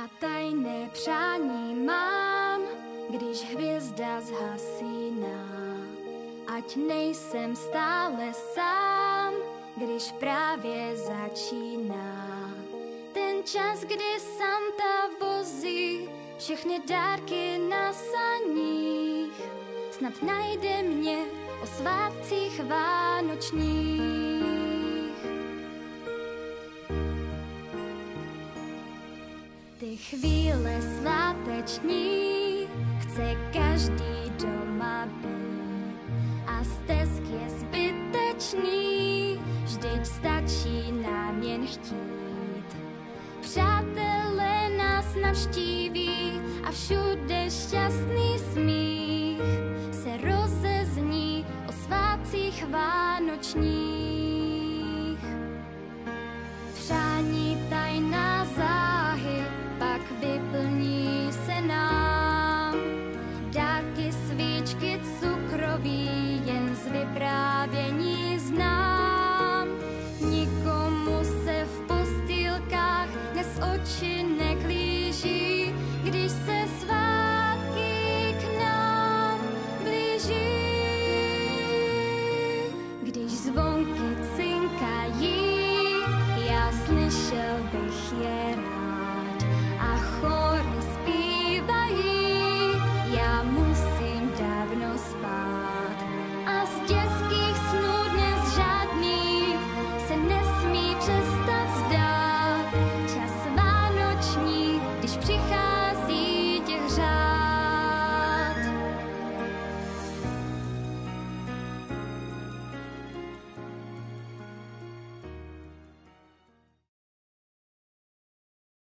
A tajné přání mám, když hvězda zhasíná. Ať nejsem stále sám, když právě začíná. Ten čas, kdy Santa vozí všechny dárky na saních, snad najde mě o svátcích vánočních. Ty chvíle sváteční chce každý doma být a stesk je zbytečný, vždyť stačí nám jen chtít. Přátelé nás navštíví a všude šťastný smích se rozezní o svátcích vánočních.